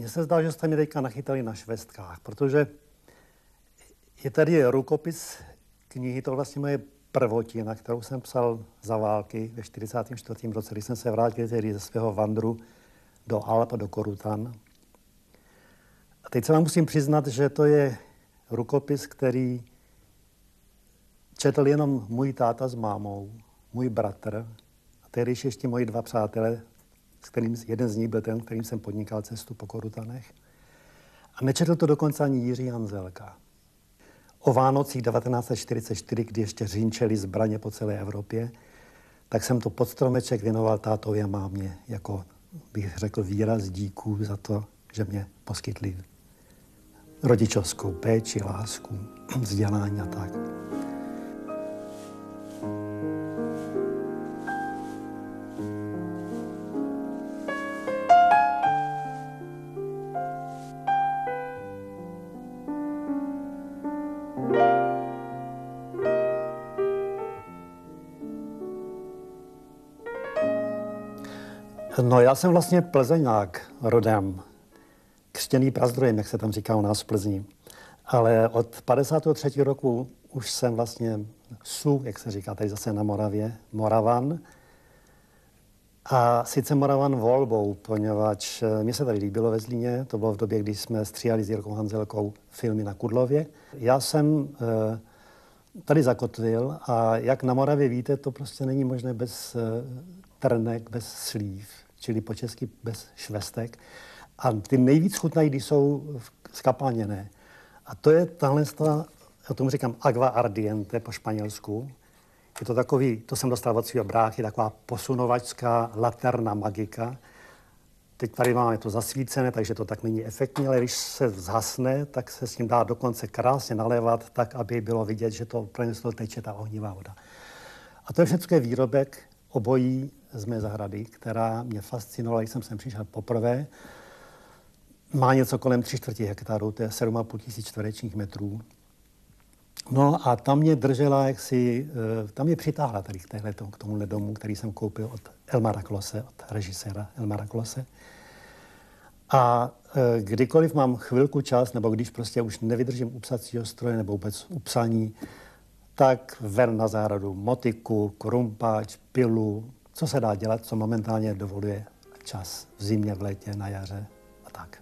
Mně se zdá, že jste mě teďka nachytali na švestkách, protože je tady rukopis knihy, to vlastně moje prvotina, kterou jsem psal za války ve 44. roce, když jsem se vrátil tedy ze svého vandru do Alp a do Korutan. A teď se vám musím přiznat, že to je rukopis, který četl jenom můj táta s mámou, můj bratr a tehdy ještě moji dva přátelé, s kterým jeden z nich byl ten, kterým jsem podnikal cestu po Korutanech. A nečetl to dokonce ani Jiří Hanzelka. O Vánocích 1944, kdy ještě řinčely zbraně po celé Evropě, tak jsem to pod stromeček věnoval tátovi a mámě jako, bych řekl, výraz díků za to, že mě poskytli rodičovskou péči, lásku, vzdělání a tak. No, já jsem vlastně Plzeňák rodem, křtěný Prazdrojem, jak se tam říká u nás v Plzni. Ale od 53. roku už jsem vlastně jak se říká tady zase na Moravě, Moravan. A sice Moravan volbou, poněvadž mě se tady líbilo ve Zlíně, to bylo v době, kdy jsme stříhali s Jirkou Hanzelkou filmy na Kudlově. Já jsem tady zakotvil a jak na Moravě víte, to prostě není možné bez trnek, bez slív, čili po česky bez švestek. A ty nejvíc chutnají, když jsou skapalněné. A to je tahle, já tomu říkám agua ardiente po španělsku. Je to takový, to jsem dostal od svého bráchy, taková posunovačská laterna magika. Teď tady máme to zasvícené, takže to tak není efektní, ale když se zhasne, tak se s tím dá dokonce krásně nalévat, tak, aby bylo vidět, že to pro něco teče ta ohnivá voda. A to je všechno výrobek obojí z mé zahrady, která mě fascinovala, když jsem sem přišel poprvé. Má něco kolem 3/4 hektaru, to je 7,5 tisíc čtverečních metrů. No a tam mě držela, tam mě přitáhla tady k tomuhle domu, který jsem koupil od Elmara Klose, od režiséra Elmara Klose. A kdykoliv mám chvilku čas, nebo když prostě už nevydržím u psacího stroje nebo vůbec u psaní, tak ven na zahradu motiku, krumpáč, pilu, co se dá dělat, co momentálně dovoluje čas v zimě, v létě, na jaře a tak.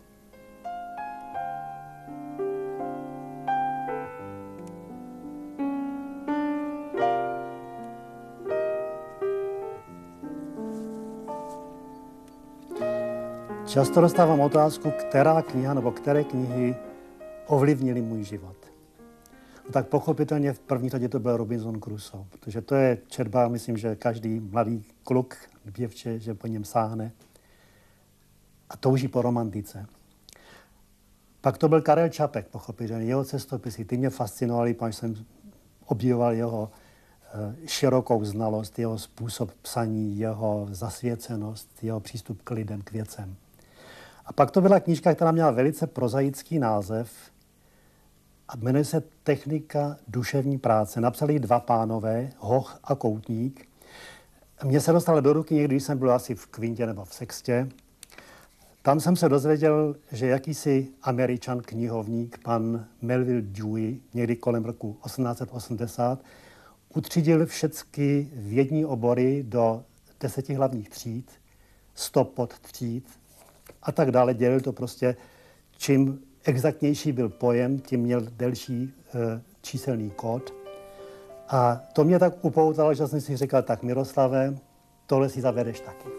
Často dostávám otázku, která kniha nebo které knihy ovlivnily můj život. No tak pochopitelně v první řadě to byl Robinson Crusoe, protože to je četba, myslím, že každý mladý kluk, děvče, že po něm sáhne a touží po romantice. Pak to byl Karel Čapek, pochopitelně, jeho cestopisy, ty mě fascinovaly, protože jsem obdivoval jeho širokou znalost, jeho způsob psaní, jeho zasvěcenost, jeho přístup k lidem, k věcem. A pak to byla knížka, která měla velice prozaický název a jmenuje se Technika duševní práce. Napsali ji dva pánové, Hoch a Koutník. Mně se dostala do ruky někdy, když jsem byl asi v kvintě nebo v sextě. Tam jsem se dozvěděl, že jakýsi Američan knihovník, pan Melville Dewey, někdy kolem roku 1880, utřídil všechny vědní obory do 10 hlavních tříd, 100 podtříd a tak dále. Dělil to prostě, čím exaktnější byl pojem, tím měl delší číselný kód. A to mě tak upoutalo, že jsem si říkal, tak Miroslave, tohle si zavedeš taky.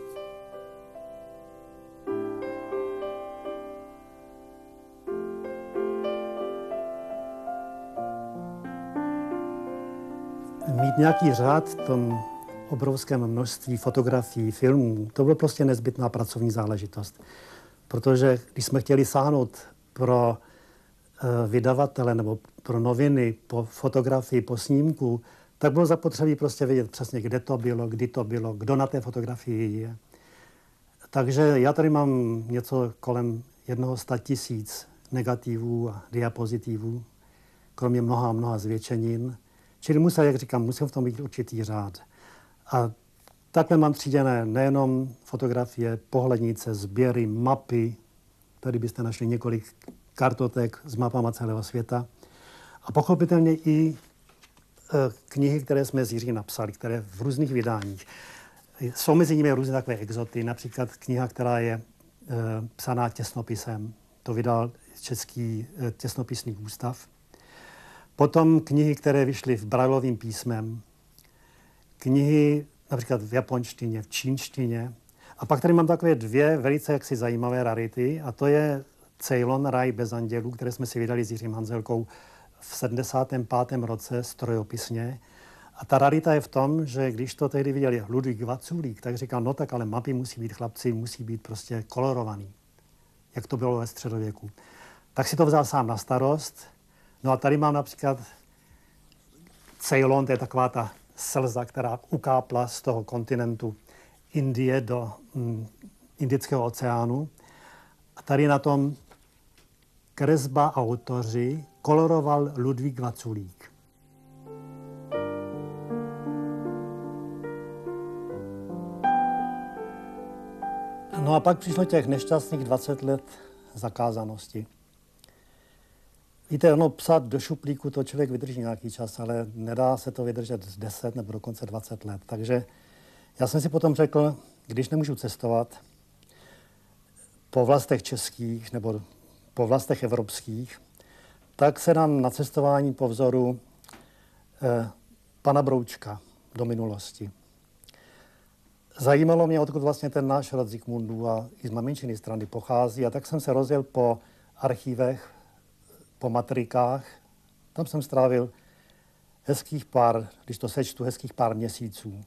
Mít nějaký řád v tom obrovském množství fotografií, filmů, to byla prostě nezbytná pracovní záležitost. Protože když jsme chtěli sáhnout pro vydavatele nebo pro noviny po fotografii, po snímku, tak bylo zapotřebí prostě vědět přesně, kde to bylo, kdy to bylo, kdo na té fotografii je. Takže já tady mám něco kolem 100 000 negativů a diapozitivů, kromě mnoha zvětšenin. Čili musel, jak říkám, musel v tom být určitý řád. A takhle mám tříděné nejenom fotografie, pohlednice, sběry, mapy, Tady byste našli několik kartotek s mapama celého světa. A pochopitelně i knihy, které jsme s Jiřím napsali, které v různých vydáních. Jsou mezi nimi různé takové exoty, například kniha, která je psaná těsnopisem. To vydal Český těsnopisný ústav. Potom knihy, které vyšly v brailovým písmem. Knihy například v japonštině, v čínštině. A pak tady mám takové dvě velice jaksi zajímavé rarity, a to je Ceylon, Ráj bez andělů, které jsme si vydali s Jiřím Hanzelkou v 75. roce strojopisně. A ta rarita je v tom, že když to tehdy viděl Ludvík Vaculík, tak říkal, no tak ale mapy musí být, chlapci, musí být prostě kolorovaný, jak to bylo ve středověku. Tak si to vzal sám na starost. No a tady mám například Ceylon, to je taková ta slza, která ukápla z toho kontinentu Indie do Indického oceánu. A tady na tom kresba autoři koloroval Ludvík Vaculík. No a pak přišlo těch nešťastných 20 let zakázanosti. Víte, ono psát do šuplíku to člověk vydrží nějaký čas, ale nedá se to vydržet 10 nebo dokonce 20 let. Takže já jsem si potom řekl, když nemůžu cestovat po vlastech českých nebo po vlastech evropských, tak se dám na cestování po vzoru pana Broučka do minulosti. Zajímalo mě, odkud vlastně ten náš rod Zikmundů a i z maminčiny strany pochází, a tak jsem se rozjel po archívech, po matrikách. Tam jsem strávil když to sečtu, hezkých pár měsíců.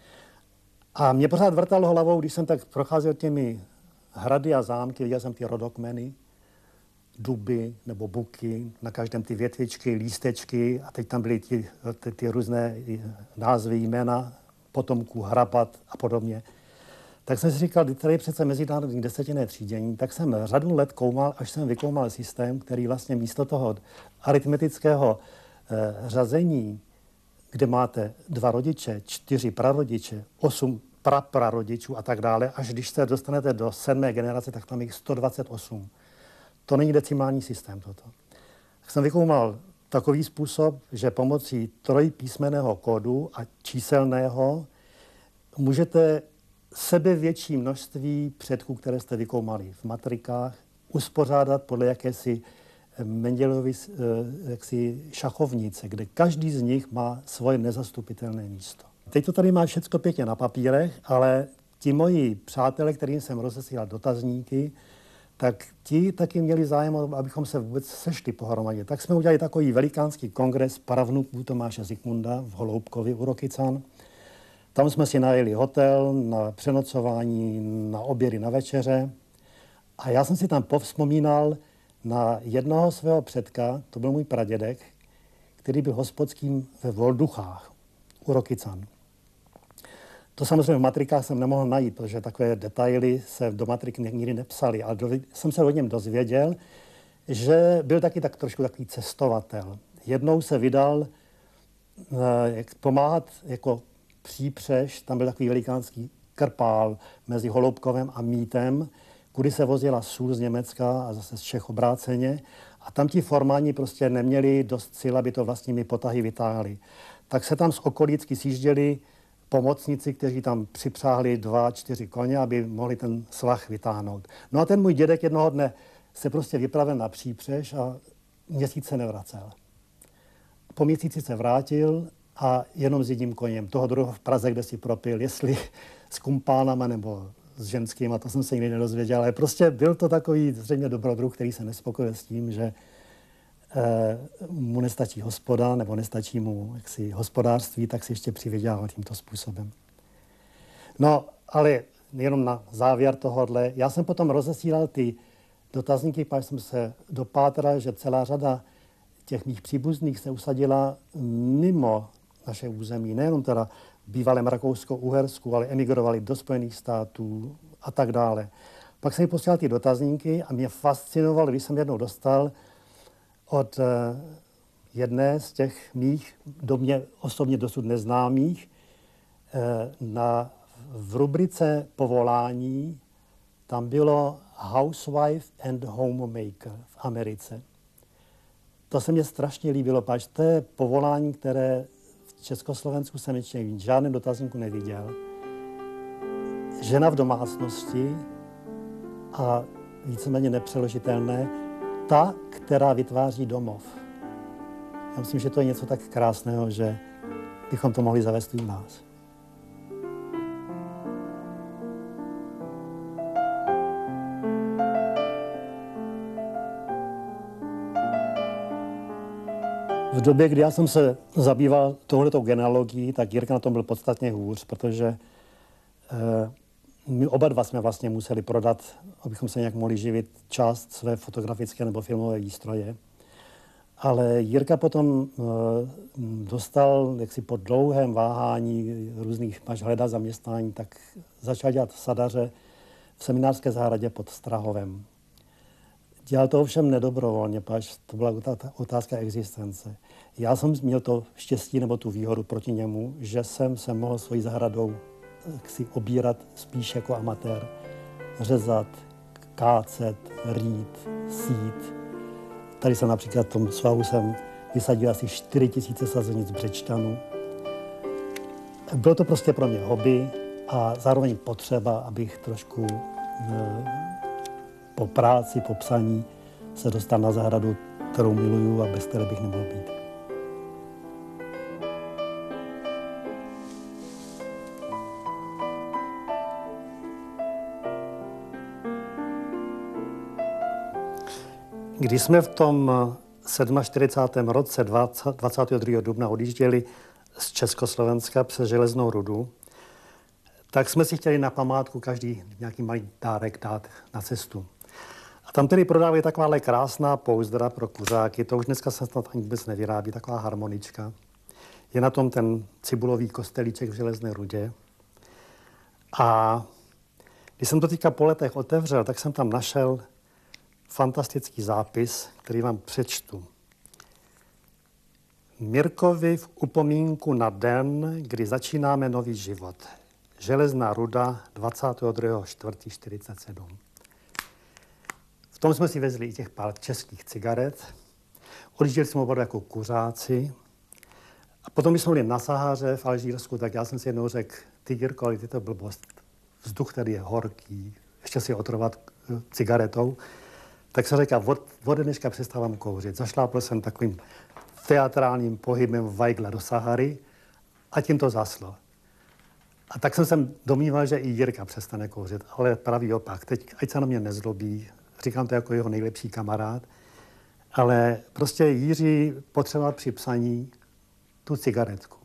A mě pořád vrtalo hlavou, když jsem tak procházel těmi hrady a zámky, viděl jsem ty rodokmeny, duby nebo buky, na každém ty větvičky, lístečky, a teď tam byly ty různé názvy, jména potomků, hrabat a podobně. Tak jsem si říkal, tady je přece mezinárodní desetinné třídění, tak jsem řadu let koumal, až jsem vykoumal systém, který vlastně místo toho aritmetického řazení, kde máte 2 rodiče, 4 prarodiče, 8 praprarodičů a tak dále, až když se dostanete do 7. generace, tak tam je 128. To není decimální systém toto. Tak jsem vykoumal takový způsob, že pomocí trojpísmenného kódu a číselného můžete sebevětší množství předků, které jste vykoumali v matrikách, uspořádat podle jakési Mendelovy šachovnice, kde každý z nich má svoje nezastupitelné místo. Teď to tady má všecko pěkně na papírech, ale ti moji přátelé, kterým jsem rozesílal dotazníky, tak ti taky měli zájem, abychom se vůbec sešli pohromadě. Tak jsme udělali takový velikánský kongres pravnuků Tomáše Zikmunda v Holoubkově u Rokycan. Tam jsme si najeli hotel na přenocování, na obědy, na večeře. A já jsem si tam povzpomínal na jednoho svého předka, to byl můj pradědek, který byl hospodským ve Volduchách u Rokycan. To samozřejmě v matrikách jsem nemohl najít, protože takové detaily se do matrik nikdy nepsaly, ale jsem se o něm dozvěděl, že byl taky tak trošku takový cestovatel. Jednou se vydal pomáhat jako přípřež, tam byl takový velikánský krpál mezi Holoubkovem a Mítem, kudy se vozila sůl z Německa a zase z Čech obráceně, a tam ti formáni prostě neměli dost sil, aby to vlastními potahy vytáhli. Tak se tam z okolícky sjížděli pomocníci, kteří tam připřáhli 2-4 koně, aby mohli ten svah vytáhnout. No a ten můj dědek jednoho dne se prostě vypravil na přípřež a měsíc se nevracel. Po měsíci se vrátil a jenom s jedním koněm. Toho druhého v Praze, kde si propil, jestli s kumpánama nebo s ženským, a to jsem se nikdy nedozvěděl, ale prostě byl to takový zřejmě dobrodruh, který se nespokojil s tím, že mu nestačí hospoda, nebo nestačí mu jaksi hospodářství, tak si ještě přivydělal tímto způsobem. No, ale jenom na závěr tohohle, já jsem potom rozesílal ty dotazníky, pak jsem se dopátral, že celá řada těch mých příbuzných se usadila mimo naše území, nejenom teda v bývalém Rakousko-Uhersku, ale emigrovali do Spojených států a tak dále. Pak jsem jim posílal ty dotazníky a mě fascinovalo, když jsem jednou dostal od jedné z těch mých, do mě osobně dosud neznámých, v rubrice povolání tam bylo housewife and homemaker v Americe. To se mně strašně líbilo, protože to je povolání, které v Československu jsem ještě v žádném dotazníku neviděl. Žena v domácnosti a víceméně nepřeložitelné, ta, která vytváří domov. Já myslím, že to je něco tak krásného, že bychom to mohli zavést i u nás. V době, kdy já jsem se zabýval touhletou genealogií, tak Jirka na tom byl podstatně hůř, protože my oba dva jsme vlastně museli prodat, abychom se nějak mohli živit, část své fotografické nebo filmové výstroje. Ale Jirka potom dostal, jaksi po dlouhém váhání různých, máš hledat zaměstnání, tak začal dělat sadaře v seminářské zahradě pod Strahovem. Dělal to ovšem nedobrovolně, protože to byla otázka existence. Já jsem měl to štěstí nebo tu výhodu proti němu, že jsem se mohl svojí zahradou si obírat spíš jako amatér. Řezat, kácet, rýt, sít. Tady jsem například v tom svahu jsem vysadil asi 4000 sazenic břečtanů. Bylo to prostě pro mě hobby a zároveň potřeba, abych trošku po práci, po psaní se dostal na zahradu, kterou miluju a bez které bych nemohl být. Když jsme v tom 47. roce 22. dubna odjížděli z Československa přes Železnou rudu, tak jsme si chtěli na památku každý nějaký malý dárek dát na cestu. A tam tedy prodávali takováhle krásná pouzdra pro kuřáky, to už dneska se snad ani vůbec nevyrábí, taková harmonička. Je na tom ten cibulový kostelíček v Železné rudě. A když jsem to teďka po letech otevřel, tak jsem tam našel fantastický zápis, který vám přečtu. Mirkovi v upomínku na den, kdy začínáme nový život. Železná ruda 22.4.47. V tom jsme si vezli i těch pár českých cigaret. Odjížděli jsme opravdu jako kuřáci. A potom, když jsme byli na Sahaře v Alžírsku, tak já jsem si jednou řekl, ty Jirko, ale ty to blbost. Vzduch tady je horký, ještě si otrovat cigaretou. Tak jsem řekl, od dneška přestávám kouřit. Zašlápl jsem takovým teatrálním pohybem Weigla do Sahary a tím to zaslo. A tak jsem se domníval, že i Jirka přestane kouřit, ale pravý opak. Teď, ať se na mě nezlobí, říkám to jako jeho nejlepší kamarád, ale prostě Jiří potřeboval při psaní tu cigaretku.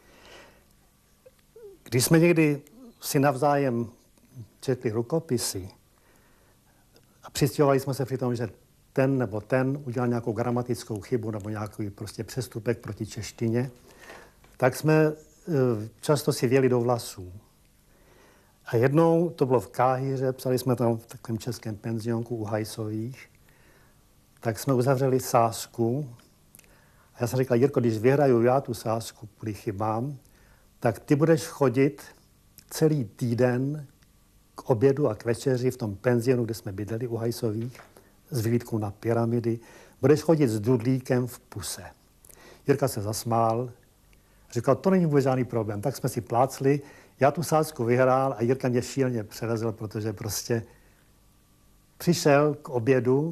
Když jsme někdy si navzájem četli rukopisy a přistěhovali jsme se při tom, že ten nebo ten udělal nějakou gramatickou chybu nebo nějaký prostě přestupek proti češtině, tak jsme často si věli do vlasů. A jednou, to bylo v Káhiře, psali jsme tam v takovém českém penzionku u Hajsových, tak jsme uzavřeli sázku. A já jsem říkal, Jirko, když vyhraju já tu sázku kvůli chybám, tak ty budeš chodit celý týden k obědu a k večeři v tom penzionu, kde jsme bydleli u Hajsových, s vyhlídkou na pyramidy. Budeš chodit s dudlíkem v puse. Jirka se zasmál, říkal, to není vůbec žádný problém. Tak jsme si plácli, já tu sázku vyhrál a Jirka mě šíleně převezl, protože prostě přišel k obědu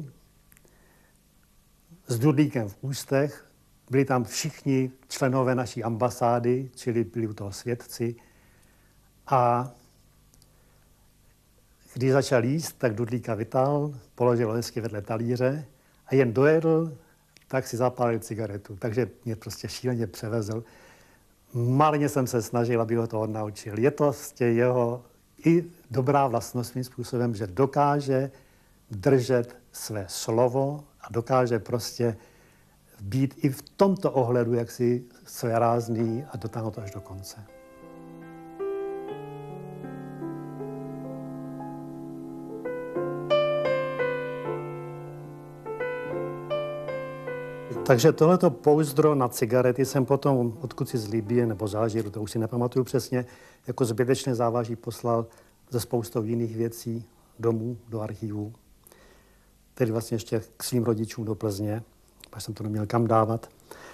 s dudlíkem v ústech, byli tam všichni členové naší ambasády, čili byli u toho svědci. A když začal jíst, tak dudlíka vytáhl, položil hezky vedle talíře a jen dojedl, tak si zapálil cigaretu. Takže mě prostě šíleně převezl. Malně jsem se snažil, aby ho to odnaučil. Je to vlastně jeho i dobrá vlastnost svým způsobem, že dokáže držet své slovo a dokáže prostě být i v tomto ohledu jaksi svérázný a dotáhnout to až do konce. Takže tohleto pouzdro na cigarety jsem potom, odkud si z Libye nebo z Alžíru, to už si nepamatuju přesně, jako zbytečné závaží poslal ze spoustou jiných věcí domů, do archivu, tedy vlastně ještě k svým rodičům do Plzně, až jsem to neměl kam dávat.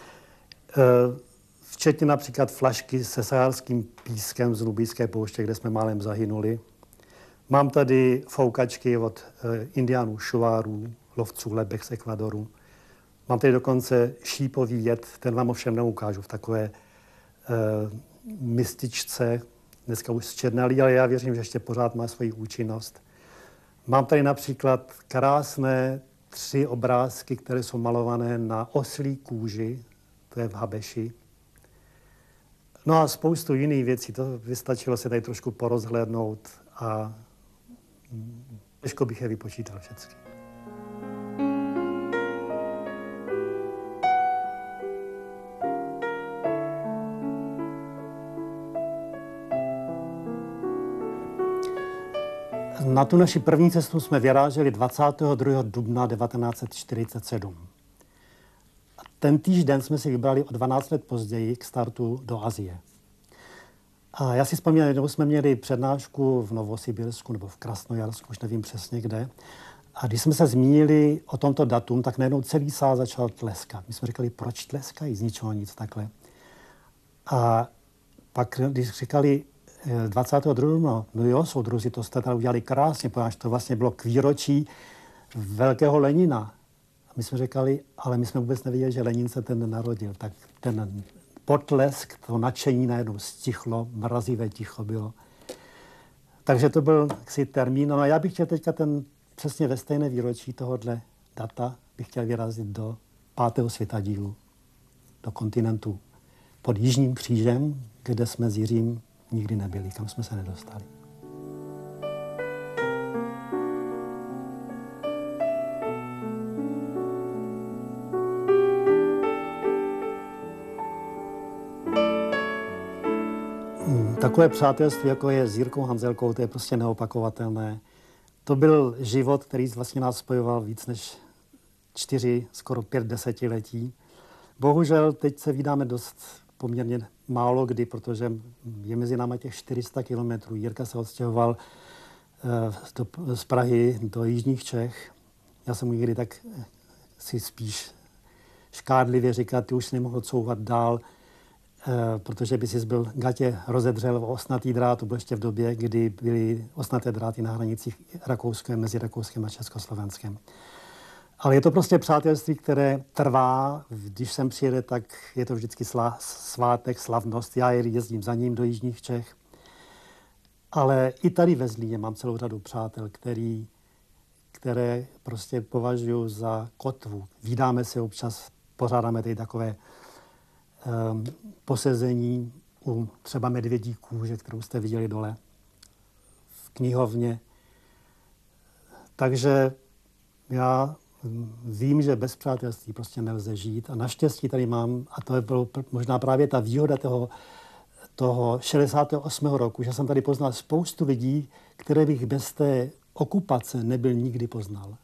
Včetně například flašky se saharským pískem z Nubijské pouště, kde jsme málem zahynuli. Mám tady foukačky od indiánů šuvárů, lovců lebek z Ekvadoru. Mám tady dokonce šípový jed, ten vám ovšem neukážu v takové mističce, dneska už zčernalý, ale já věřím, že ještě pořád má svoji účinnost. Mám tady například krásné 3 obrázky, které jsou malované na oslí kůži, to je v Habeši. No a spoustu jiných věcí, to vystačilo se tady trošku porozhlédnout a těžko bych je vypočítal všechny. Na tu naši první cestu jsme vyráželi 22. dubna 1947. A ten týžden jsme si vybrali o 12 let později k startu do Asie. A já si vzpomínám, že jsme měli přednášku v Novosibirsku nebo v Krasnojarsku, už nevím přesně kde. A když jsme se zmínili o tomto datum, tak najednou celý sál začal tleskat. My jsme říkali, proč tleskají, z ničeho nic takhle. A pak, když říkali 22. no jo, soudruzi, to jste tady udělali krásně, protože to vlastně bylo k výročí velkého Lenina. A my jsme říkali, ale my jsme vůbec nevěděli, že Lenin se ten narodil. Tak ten potlesk, to nadšení najednou stichlo, mrazivé ticho bylo. Takže to byl termín. No a já bych chtěl teďka přesně ve stejné výročí tohohle data bych chtěl vyrazit do 5. světadílu, do kontinentu pod Jižním křížem, kde jsme s Jiřím nikdy nebyli, kam jsme se nedostali. Takové přátelství, jako je s Jirkou Hanzelkou, to je prostě neopakovatelné. To byl život, který vlastně nás spojoval víc než 4, skoro 5 desetiletí. Bohužel teď se vídáme dost poměrně málo kdy, protože je mezi námi těch 400 kilometrů. Jirka se odstěhoval z Prahy do jižních Čech. Já jsem mu někdy tak si spíš škádlivě říkal, ty už si nemohl couvat dál, protože by si byl gatě rozedřel o osnatý drát. To bylo ještě v době, kdy byly osnaté dráty na hranicích mezi Rakouskem a Československem. Ale je to prostě přátelství, které trvá. Když sem přijede, tak je to vždycky svátek, slavnost. Já jezdím za ním do jižních Čech. Ale i tady ve Zlíně mám celou řadu přátel, které prostě považuji za kotvu. Vídáme se občas, pořádáme tady takové posezení u třeba medvědí kůže, kterou jste viděli dole v knihovně. Takže já vím, že bez přátelství prostě nelze žít a naštěstí tady mám, a to je bylo možná právě ta výhoda toho 68. roku, že jsem tady poznal spoustu lidí, které bych bez té okupace nebyl nikdy poznal.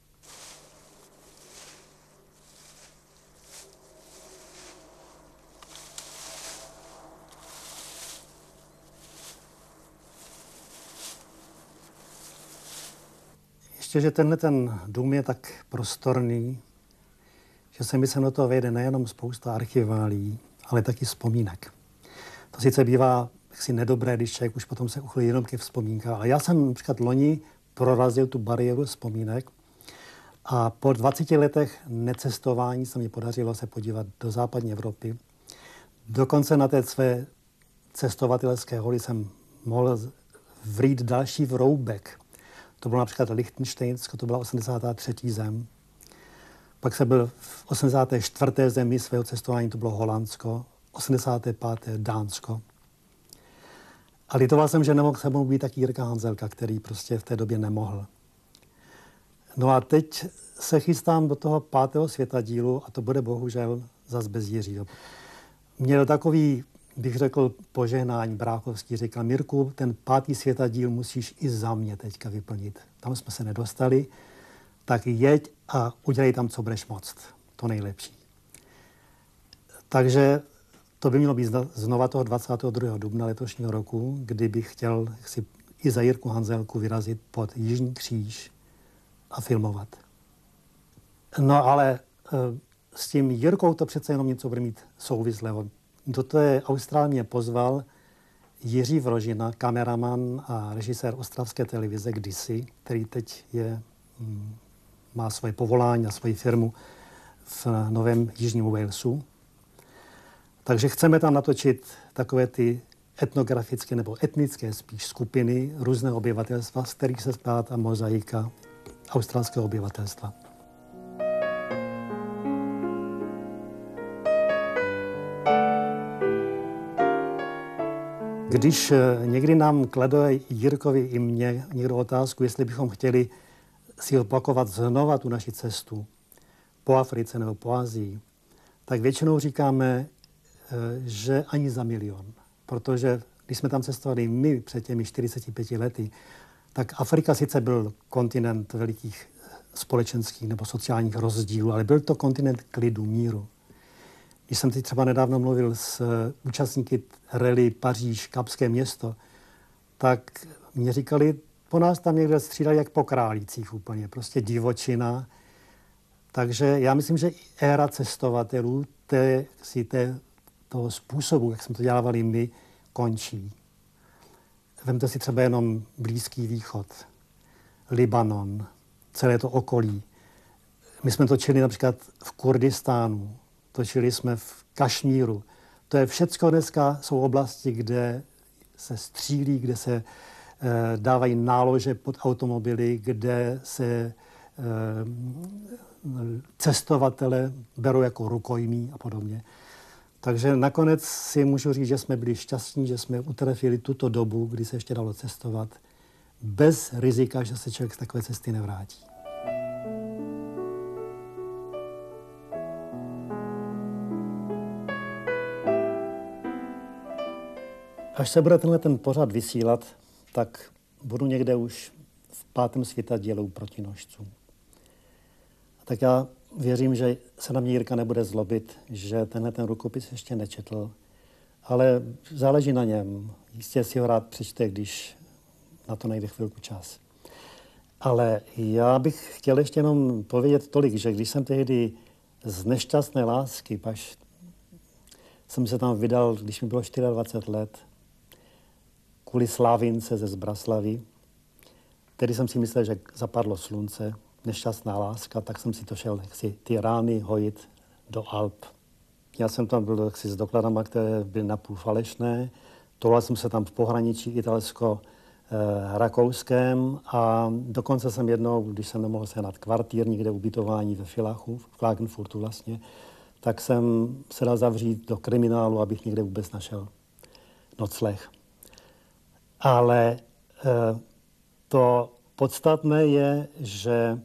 Ještě, že ten dům je tak prostorný, že se mi sem do toho vejde nejenom spousta archiválí, ale taky vzpomínek. To sice bývá jaksi nedobré, když člověk už potom se uchylí jenom ke vzpomínkám, ale já jsem například loni prorazil tu bariéru vzpomínek a po 20 letech necestování se mi podařilo se podívat do západní Evropy. Dokonce na té své cestovatelské hory jsem mohl vrít další vroubek. To bylo například Lichtenštejnsko, to byla 83. zem. Pak jsem byl v 84. zemi svého cestování, to bylo Holandsko, 85. Dánsko. A litoval jsem, že nemohl se mnou být taky Jirka Hanzelka, který prostě v té době nemohl. No a teď se chystám do toho 5. světadílu a to bude bohužel zas bez Jiřího. Měl takový, bych řekl, požehnání bráchovský. Říkal, Mirku, ten 5. světadíl musíš i za mě teďka vyplnit. Tam jsme se nedostali, tak jeď a udělej tam, co budeš moct. To nejlepší. Takže to by mělo být znova toho 22. dubna letošního roku, kdy bych chtěl si i za Jirku Hanzelku vyrazit pod Jižní kříž a filmovat. No ale s tím Jirkou to přece jenom něco bude mít souvislého. Do té Austrálie mě pozval Jiří Vrožina, kameraman a režisér ostravské televize kdysi, který teď má svoje povolání a svoji firmu v Novém Jižním Walesu. Takže chceme tam natočit takové ty etnografické nebo etnické spíš skupiny různého obyvatelstva, z kterých se skládá ta mozaika australského obyvatelstva. Když někdy nám klade Jirkovi i mně někdo otázku, jestli bychom chtěli si opakovat znova tu naši cestu po Africe nebo po Asii, tak většinou říkáme, že ani za milion. Protože když jsme tam cestovali my před těmi 45 lety, tak Afrika sice byl kontinent velikých společenských nebo sociálních rozdílů, ale byl to kontinent klidu, míru. Když jsem teď třeba nedávno mluvil s účastníky rally Paříž, Kapské město, tak mě říkali, po nás tam někde střídali jak po králících úplně, prostě divočina. Takže já myslím, že éra cestovatelů toho způsobu, jak jsme to dělávali my, končí. Vemte si třeba jenom Blízký východ, Libanon, celé to okolí. My jsme točili například v Kurdistánu, točili jsme v Kašmíru. To je všecko dneska jsou oblasti, kde se střílí, kde se dávají nálože pod automobily, kde se cestovatele berou jako rukojmí a podobně. Takže nakonec si můžu říct, že jsme byli šťastní, že jsme utrefili tuto dobu, kdy se ještě dalo cestovat, bez rizika, že se člověk z takové cesty nevrátí. Až se bude ten pořad vysílat, tak budu někde už v 5. světadílu Protinožců. Tak já věřím, že se na mě Jirka nebude zlobit, že ten rukopis ještě nečetl, ale záleží na něm. Jistě si ho rád přečte, když na to najde chvilku čas. Ale já bych chtěl ještě jenom povědět tolik, že když jsem tehdy z nešťastné lásky, paž jsem se tam vydal, když mi bylo 24 let, kvůli Slavince ze Zbraslavy, tedy jsem si myslel, že zapadlo slunce, nešťastná láska, tak jsem si to šel ty rány hojit do Alp. Já jsem tam byl s dokladama, které byly napůl falešné. Tohle jsem se tam v pohraničí italsko-rakouském a dokonce jsem jednou, když jsem nemohl sehnat kvartír někde ubytování ve Villachu, v Klagenfurtu vlastně, tak jsem se dal zavřít do kriminálu, abych někde vůbec našel nocleh. Ale to podstatné je, že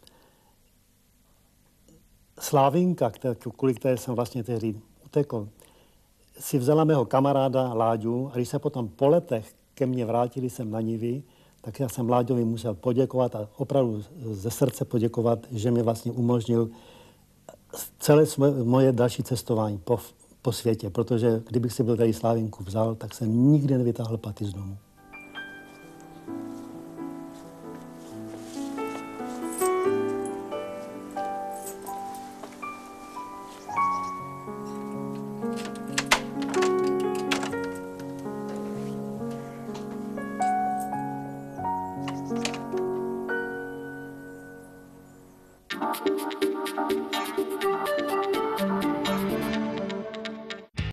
Slávinka, kvůli které jsem vlastně tehdy utekl, si vzala mého kamaráda Láďu a když se potom po letech ke mně vrátili sem na Nivy, tak já jsem Láďovi musel poděkovat a opravdu ze srdce poděkovat, že mi vlastně umožnil celé moje další cestování po světě, protože kdybych si byl tady Slávinku vzal, tak jsem nikdy nevytáhl paty z domu.